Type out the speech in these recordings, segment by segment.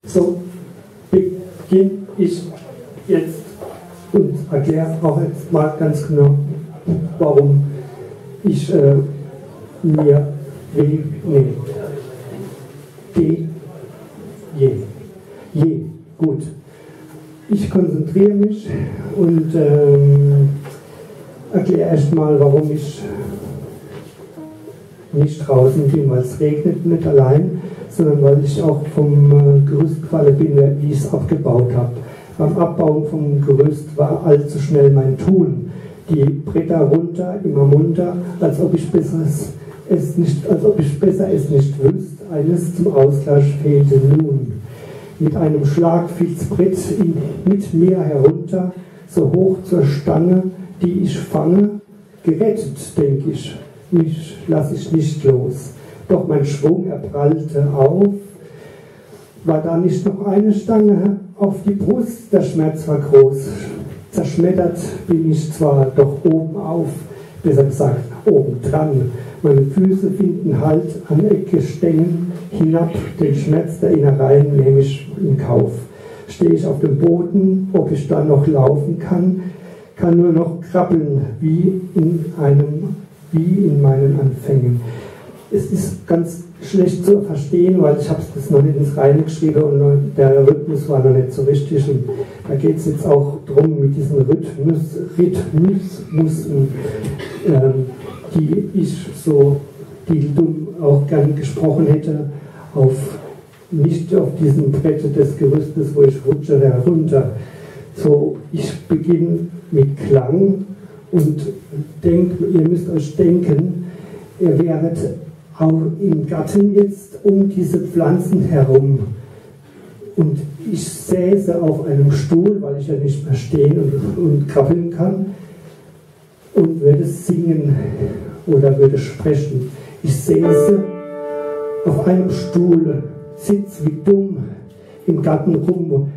So beginne ich jetzt und erkläre auch jetzt mal ganz genau, warum ich mir W nehme. Je. Gut. Ich konzentriere mich und erkläre erstmal, warum ich nicht draußen bin, weil es regnet, nicht allein, sondern weil ich auch vom Gerüst gefallen bin, wie ich es abgebaut habe. Beim Abbauen vom Gerüst war allzu schnell mein Tun. Die Bretter runter, immer munter, als ob ich besser es nicht wüsste. Eines zum Ausgleich fehlte nun. Mit einem Schlag fiel's Brett mit mir herunter, so hoch zur Stange, die ich fange. Gerettet, denk ich, mich lass ich nicht los. Doch mein Schwung erprallte auf. War da nicht noch eine Stange auf die Brust? Der Schmerz war groß. Zerschmettert bin ich zwar, doch oben auf, besser gesagt oben dran. Meine Füße finden Halt an Ecke Stängen hinab, den Schmerz der Innereien nehme ich in Kauf. Stehe ich auf dem Boden, ob ich dann noch laufen kann nur noch krabbeln, wie in meinen Anfängen. Es ist ganz schlecht zu verstehen, weil ich habe das noch nicht ins Reine geschrieben und der Rhythmus war noch nicht so richtig. Und da geht es jetzt auch darum, mit diesen Rhythmusen, die dumm auch gern gesprochen hätte, nicht auf diesen Bretter des Gerüstes, wo ich rutsche herunter. So, ich beginne mit Klang und ihr müsst euch denken, ihr wäret auch im Garten jetzt um diese Pflanzen herum. Und ich säße auf einem Stuhl, weil ich ja nicht mehr stehen und krabbeln kann, und würde singen oder würde sprechen. Ich säße auf einem Stuhl, sitz wie dumm im Garten rum,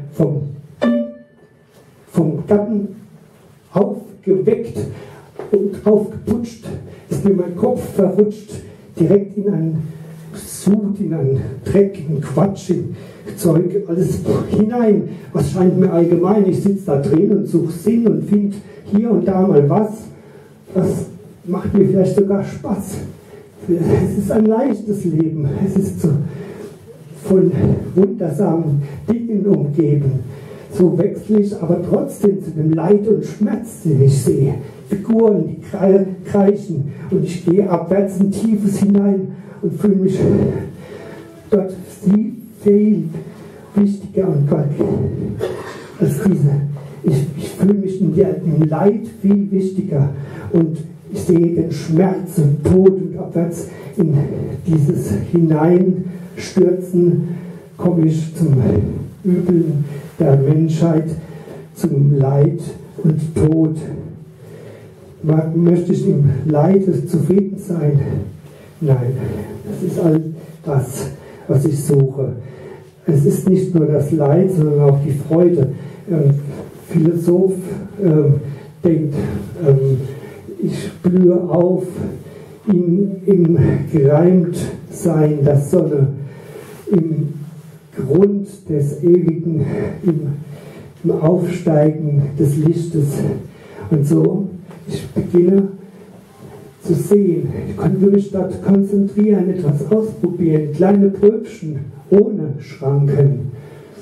vom Garten aufgeweckt und aufgeputscht, ist mir mein Kopf verrutscht, direkt in einen Sud, in einen Dreck, in Quatsch, in Zeug, alles hinein. Was scheint mir allgemein? Ich sitze da drin und suche Sinn und finde hier und da mal was. Das macht mir vielleicht sogar Spaß. Es ist ein leichtes Leben. Es ist so von wundersamen Dingen umgeben. So wechsle ich aber trotzdem zu dem Leid und Schmerz, den ich sehe. Figuren, die kreischen, und ich gehe abwärts in Tiefes hinein und fühle mich dort viel wichtiger und Gott als diese. Ich fühle mich im Leid viel wichtiger und ich sehe den Schmerz und Tod, und abwärts in dieses Hineinstürzen komme ich zum Übeln der Menschheit, zum Leid und Tod. Möchte ich im Leid zufrieden sein? Nein, das ist all das, was ich suche. Es ist nicht nur das Leid, sondern auch die Freude. Philosoph denkt, ich blühe auf im Gereimtsein der Sonne, im Grund des Ewigen, im Aufsteigen des Lichtes. Und so, ich beginne zu sehen. Ich konnte mich dort konzentrieren, etwas ausprobieren, kleine Pröbchen ohne Schranken.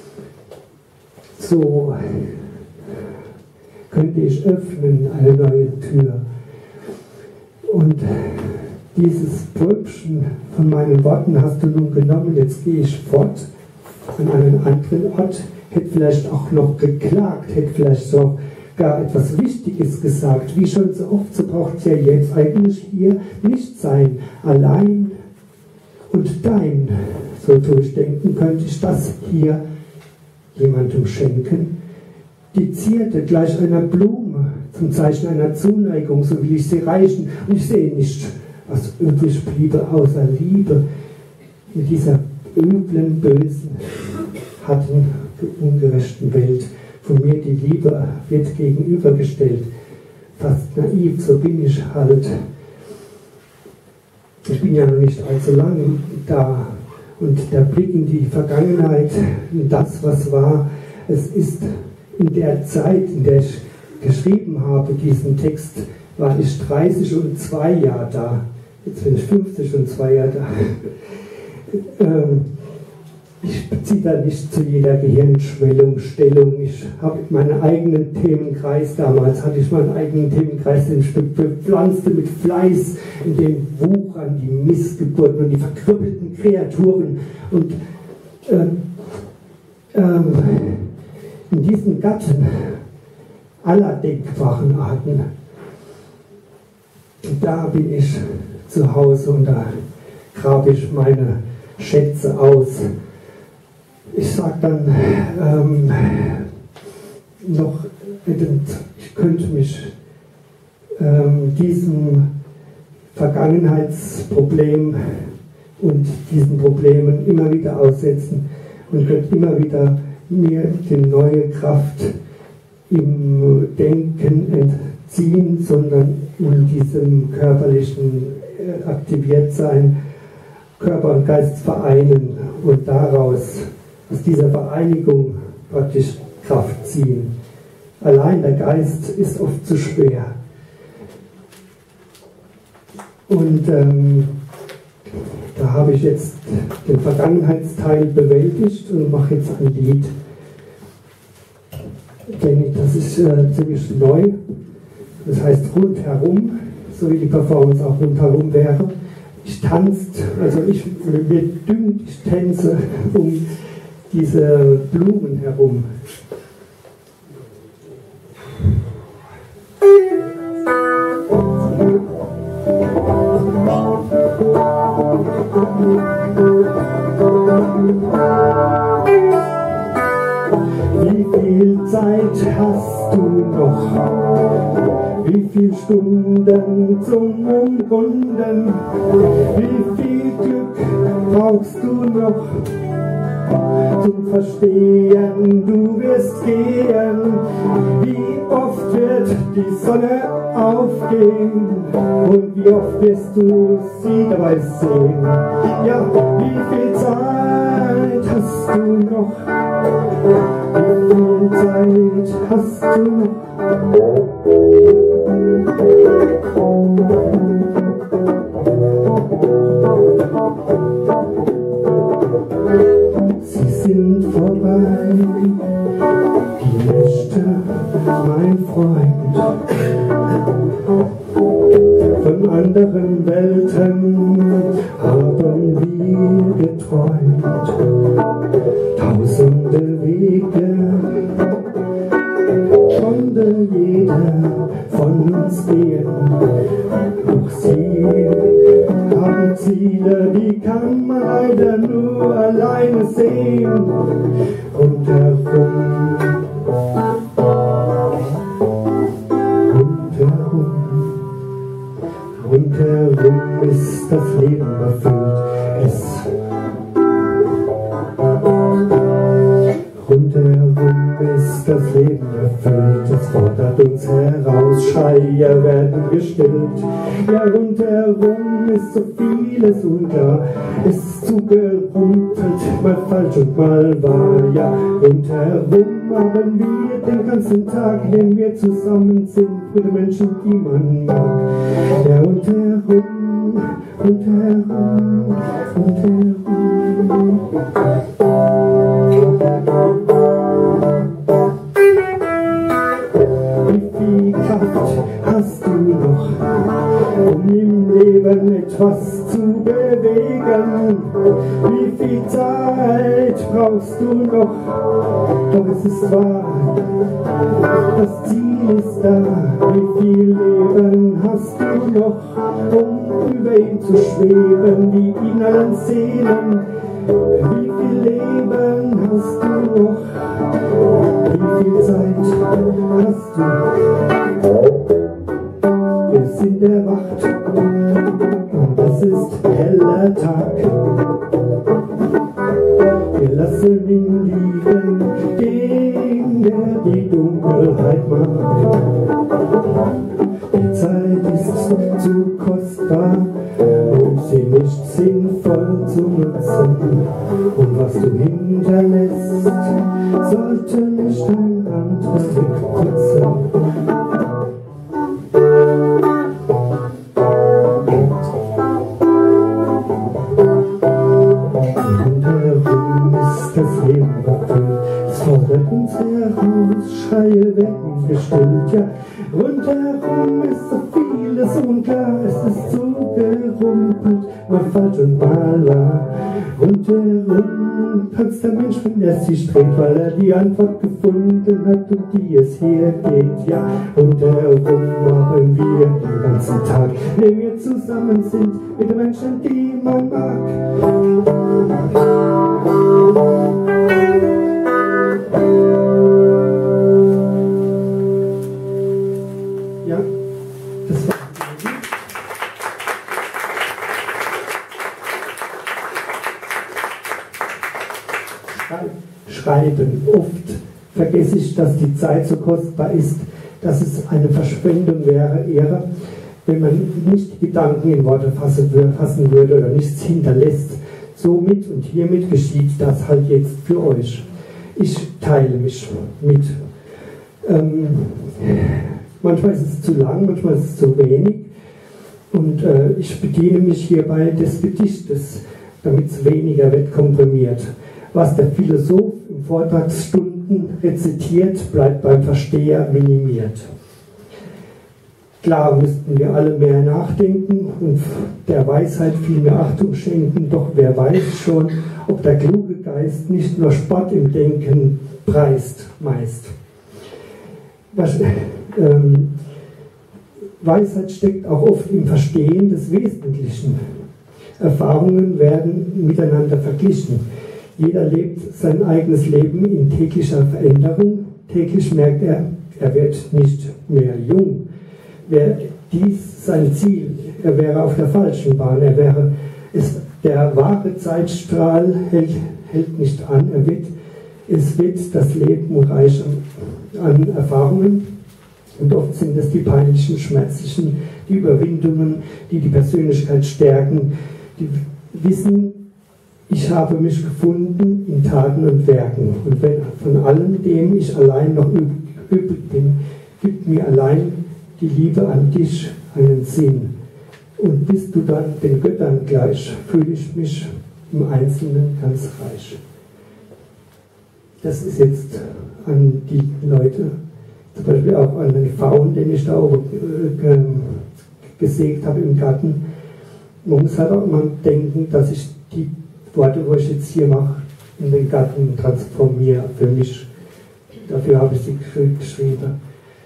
So könnte ich öffnen, eine neue Tür. Und dieses Pröbchen von meinen Worten hast du nun genommen, jetzt gehe ich fort an einen anderen Ort, hätte vielleicht auch noch geklagt, hätte vielleicht auch gar etwas Wichtiges gesagt. Wie schon so oft, so braucht es ja jetzt eigentlich hier nicht sein. Allein und dein, so durchdenken, könnte ich das hier jemandem schenken. Die Zierde gleich einer Blume, zum Zeichen einer Zuneigung, so will ich sie reichen. Und ich sehe nicht, was übrig bliebe, außer Liebe in dieser üblen, bösen, harten, ungerechten Welt. Von mir die Liebe wird gegenübergestellt. Fast naiv, so bin ich halt. Ich bin ja noch nicht allzu lange da. Und der Blick in die Vergangenheit, in das, was war, es ist in der Zeit, in der ich geschrieben habe, diesen Text, war ich 30 und 2 Jahre da. Jetzt bin ich 50 und 2 Jahre da. Ich beziehe da nicht zu jeder Gehirnschwellung Stellung. Ich habe meinen eigenen Themenkreis, damals hatte ich meinen eigenen Themenkreis, den ich bepflanzte mit Fleiß, in dem wuchern die Missgeburten und die verkrüppelten Kreaturen. Und in diesem Gatten aller denkbaren Arten, da bin ich zu Hause und da grabe ich meine Schätze aus. Ich sage dann noch, ich könnte mich diesem Vergangenheitsproblem und diesen Problemen immer wieder aussetzen und könnte immer wieder mir die neue Kraft im Denken entziehen, sondern in diesem körperlichen Aktiviertsein Körper und Geist vereinen und daraus, aus dieser Vereinigung praktisch Kraft ziehen. Allein der Geist ist oft zu schwer. Und da habe ich jetzt den Vergangenheitsteil bewältigt und mache jetzt ein Lied. Das ist ziemlich neu. Das heißt Rundherum, so wie die Performance auch rundherum wäre. Ich tanzt, also mir dünkt, ich tänze um diese Blumen herum. Wie viel Zeit hast du noch? Wie viele Stunden zum Umrunden? Wie viel Glück brauchst du noch zum Verstehen? Du wirst gehen. Wie oft wird die Sonne aufgehen? Und wie oft wirst du sie dabei sehen? Ja, wie viel Zeit hast du noch? Wie viel Zeit hast du noch? Sie sind vorbei, die Nächte, mein Freund. Von anderen Welten haben wir geträumt. Tausende Wege konnte jeder von uns gehen. Doch sie haben Ziele, die kann man leider nur alleine sehen. Rundherum, rundherum, rundherum ist das Leben erfüllt. Rundherum ist das Leben erfüllt, es fordert uns heraus, Schreier werden gestillt. Ja, rundherum ist so vieles unklar, es ist zugerumpelt, mal falsch und mal wahr. Ja, rundherum haben wir den ganzen Tag, wenn wir zusammen sind, mit den Menschen, die man mag. Ja, rundherum, rundherum, rundherum. Wie viel Kraft hast du noch, um im Leben etwas zu bewegen? Wie viel Zeit brauchst du noch? Doch es ist wahr, das Ziel ist da. Wie viel Leben hast du noch, um über ihn zu schweben, wie in allen Seelen? Wie viel Leben hast du noch? Wie viel Zeit hast du? Wir sind erwacht und es ist heller Tag. Wir lassen ihn liegen, den der die Dunkelheit mag. Die Zeit ist zu kostbar, um sie nicht sinnvoll zu zu nutzen. Und was du hinterlässt, sollte nicht ein anderer wegputzen. Das Leben erfüllt, es fordert uns heraus, Schreie werden gestillt, ja, rundherum ist so vieles unklar, es ist so gerumpelt, mal falsch und mal wahr. Rundherum tanzt der Mensch, wenn er sich dreht, weil er die Antwort gefunden hat, um die es hier geht, ja, rundherum machen wir den ganzen Tag, wenn wir zusammen sind mit den Menschen, die man mag. Ja, das war Schreiben. Oft vergesse ich, dass die Zeit so kostbar ist, dass es eine Verschwendung wäre, eher, wenn man nicht die Gedanken in Worte fassen würde oder nichts hinterlässt. Somit und hiermit geschieht das halt jetzt für euch. Ich teile mich mit. Manchmal ist es zu lang, manchmal ist es zu wenig. Und ich bediene mich hierbei des Gedichtes, damit es weniger wird komprimiert. Was der Philosoph in Vortragsstunden rezitiert, bleibt beim Versteher minimiert. Klar müssten wir alle mehr nachdenken und der Weisheit viel mehr Achtung schenken, doch wer weiß schon, ob der kluge Geist nicht nur Spott im Denken preist meist. Weisheit steckt auch oft im Verstehen des Wesentlichen. Erfahrungen werden miteinander verglichen. Jeder lebt sein eigenes Leben in täglicher Veränderung. Täglich merkt er, er wird nicht mehr jung. Wäre dies sein Ziel, er wäre auf der falschen Bahn, der wahre Zeitstrahl hält nicht an, es wird das Leben reich an Erfahrungen und oft sind es die peinlichen, schmerzlichen, die Überwindungen, die die Persönlichkeit stärken, die wissen, ich habe mich gefunden in Taten und Werken und wenn von allem dem ich allein noch übrig bin, gibt mir allein die Liebe an dich einen Sinn. Und bist du dann den Göttern gleich, fühle ich mich im Einzelnen ganz reich. Das ist jetzt an die Leute, zum Beispiel auch an den Pfauen, den ich da oben gesägt habe im Garten. Man muss halt auch immer denken, dass ich die Worte, wo ich jetzt hier mache, in den Garten transformiere für mich. Dafür habe ich sie geschrieben.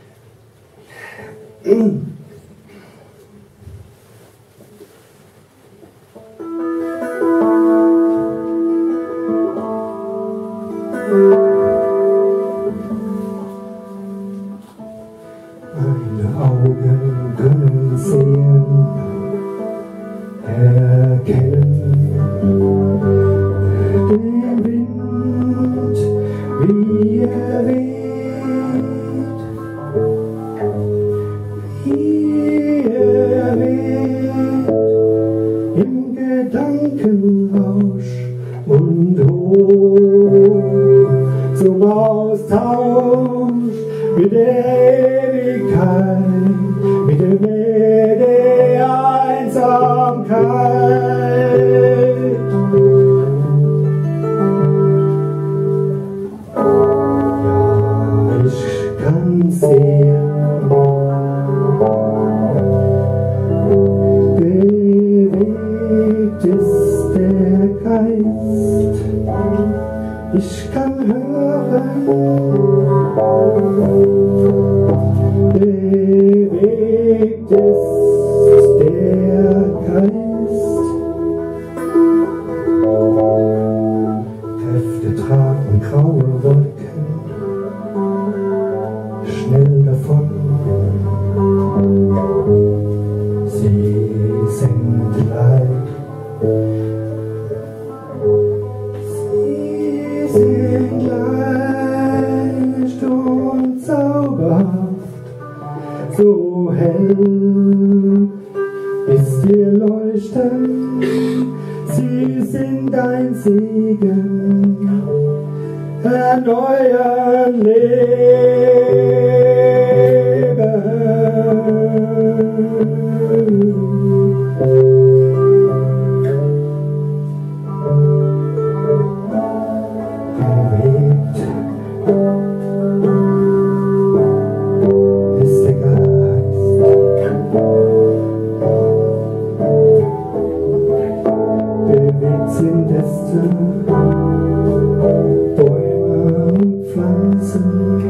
Meine Augen können sehen, erkennen den Wind, wie er weht. Im Gedankenrausch und hoch zum Austausch mit der Ewigkeit, mit der Nähe der Einsamkeit. Ja, ich kann sehen, ist der Geist, ich kann hören, bewegt ist der Geist, Kräfte tragen graue Wolken schnell davon, sie sind leicht. Sie sind leicht und zauberhaft, so hell, bis wir leuchten, Sie sind ein Segen, erneuern sind Äste, Bäume und Pflanzen.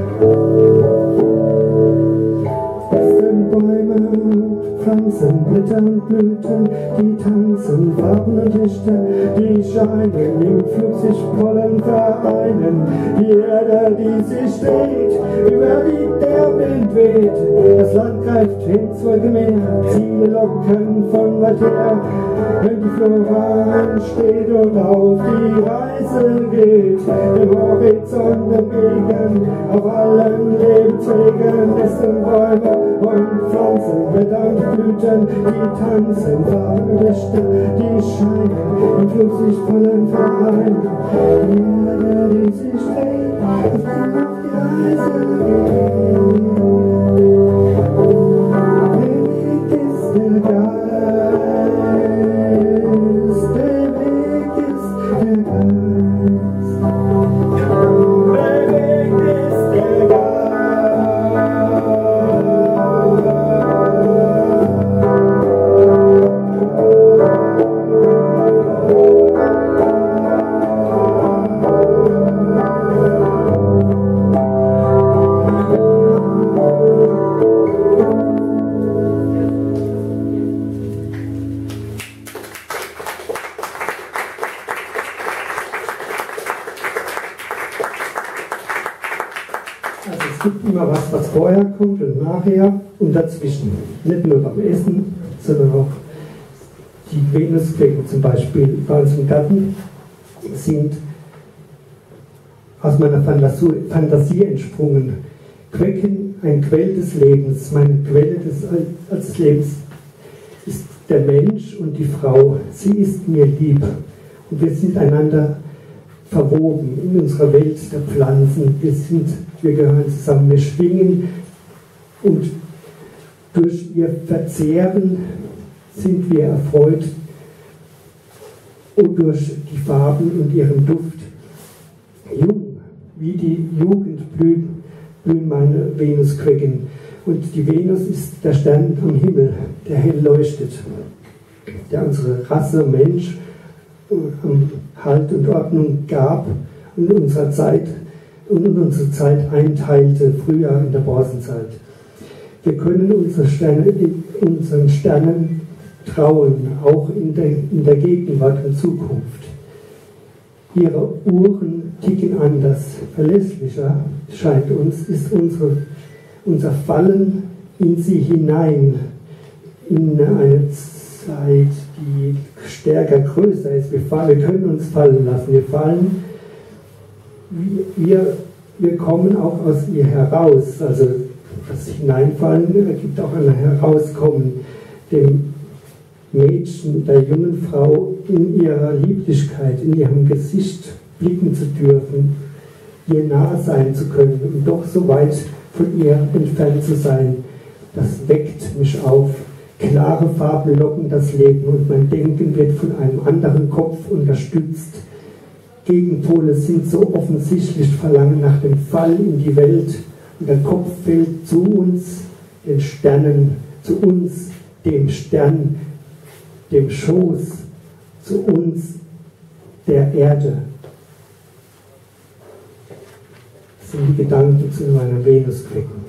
Es sind Bäume, Pflanzen, Blätter und Blüten, die tanzen, Farben und Lichter, die scheinen, im Flug sich Pollen vereinen. Die Erde, die sich dreht, über die der Wind weht. Das Land greift ins Wolkenmeer, Ziele locken von weit her. Wenn die Flora ansteht und auf die Reise geht, dem Horizont entgegen, auf allen Lebenswegen, dessen Bäume und Pflanzen, Blätter und Blüten, die tanzen, Farben und Lichter, die scheinen, im Flug sich vollen vereinen. Die Erde, die sich dreht, auf die Reise geht. Bewegt ist der Geist. Was vorher kommt und nachher und dazwischen. Nicht nur beim Essen, sondern auch die Venusquecken zum Beispiel bei uns im Garten sind aus meiner Fantasie entsprungen. Quecken, ein Quell des Lebens. Meine Quelle des Lebens ist der Mensch und die Frau. Sie ist mir lieb und wir sind einander verwoben in unserer Welt der Pflanzen. Wir gehören zusammen, wir schwingen und durch ihr Verzehren sind wir erfreut und durch die Farben und ihren Duft. Jung, wie die Jugend blühen meine Venusquecken. Und die Venus ist der Stern am Himmel, der hell leuchtet, der unsere Rasse Mensch Halt und Ordnung gab und unsere Zeit einteilte, früher in der Bronzezeit. Wir können unseren Sternen trauen, auch in der Gegenwart und Zukunft. Ihre Uhren ticken anders, verlässlicher scheint uns, ist unser Fallen in sie hinein, in eine Zeit, die stärker, größer ist. Wir können uns fallen lassen. Wir kommen auch aus ihr heraus. Also das Hineinfallen ergibt auch ein Herauskommen, dem Mädchen, der jungen Frau in ihrer Lieblichkeit, in ihrem Gesicht blicken zu dürfen, ihr nahe sein zu können und doch so weit von ihr entfernt zu sein. Das weckt mich auf. Klare Farben locken das Leben und mein Denken wird von einem anderen Kopf unterstützt. Gegenpole sind so offensichtlich, verlangen nach dem Fall in die Welt und der Kopf fällt zu uns, den Sternen, zu uns, dem Stern, dem Schoß, zu uns, der Erde. Das sind die Gedanken zu meiner Venusquecken,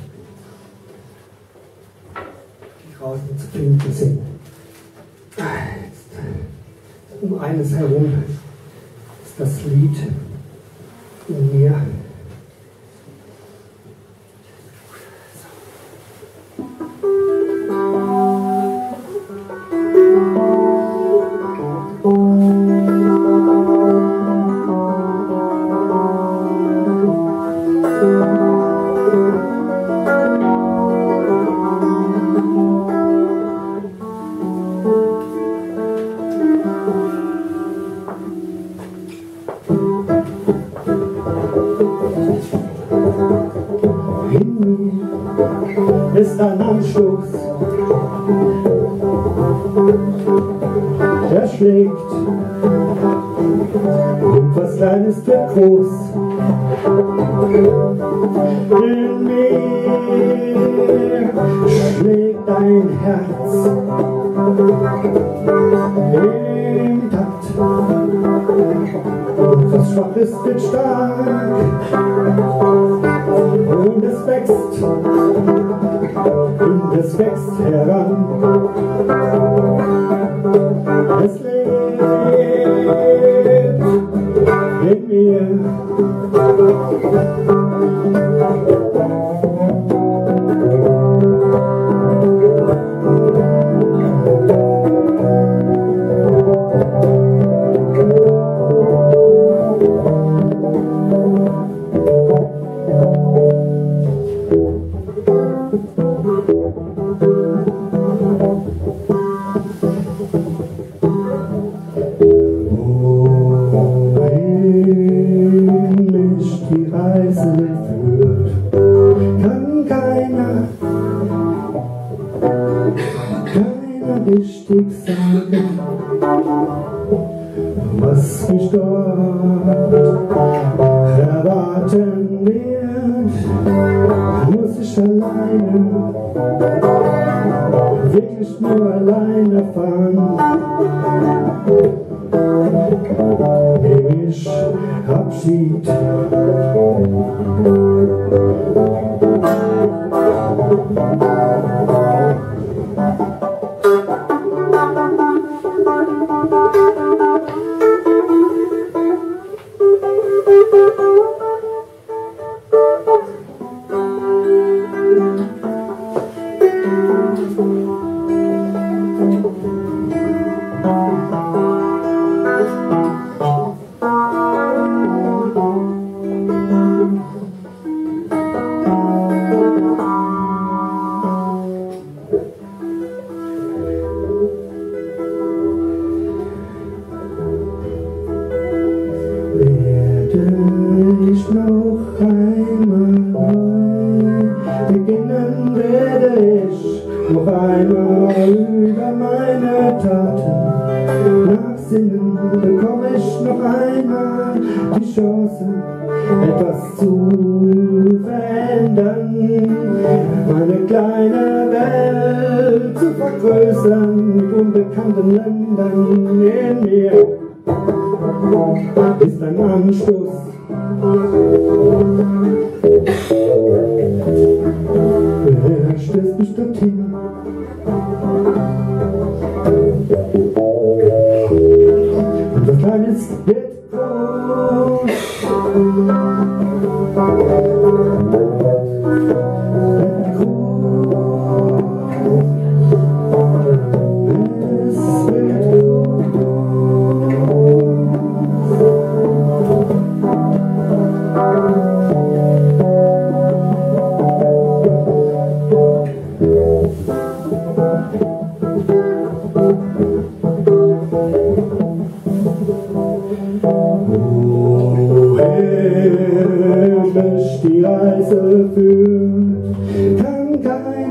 draußen zu finden sind. Um eines herum ist das Lied in mir. ist ein Anstoß, der schlägt, und was Kleines wird groß. In mir schlägt ein Herz im Takt, und was schwach ist, wird stark, und es wächst heran. Es lebt in mir. Richtig sagen, was mich dort erwarten wird, muss ich alleine, wirklich nur alleine fahren. Nehm ich Abschied, ich noch einmal neu beginnen, werde ich noch einmal über meine Taten nachsinnen, bekomme ich noch einmal die Chance, etwas zu verändern, meine kleine Welt zu vergrößern mit unbekannten Ländern in mir. Ist ein Anstoß, er stößt mich dorthin. Und das Kleines wird groß. Woher mich die Reise führt, kann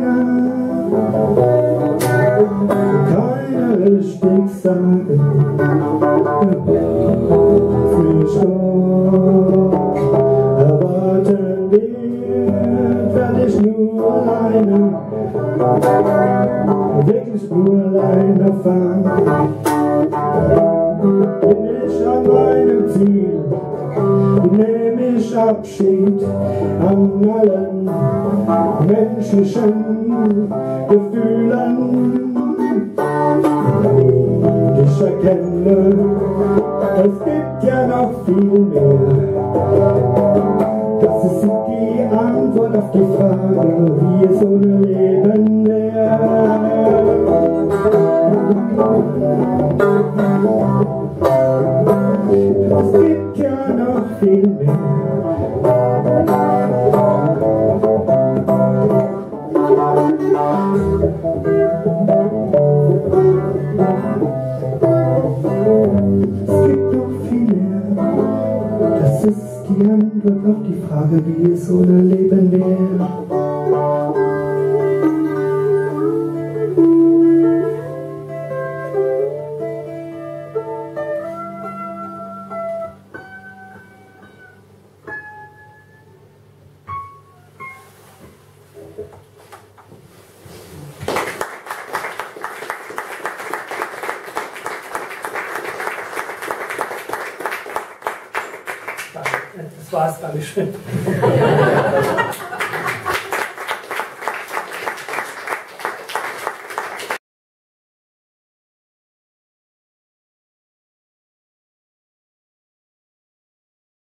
keiner richtig sagen. Was mich dort erwarten wird, werde ich nur alleine, wirklich nur alleine fahren. Bin ich an meinem Ziel, nehme ich Abschied an allen menschlichen Gefühlen. Und ich erkenne, es gibt ja noch viel mehr. Das ist die Antwort auf die Frage, wie es ohne Leben wäre. Es gibt ja noch viel mehr. Es gibt noch viel mehr. Das ist die Antwort auf die Frage, wie es ohne Leben wäre. Das war's, Dankeschön.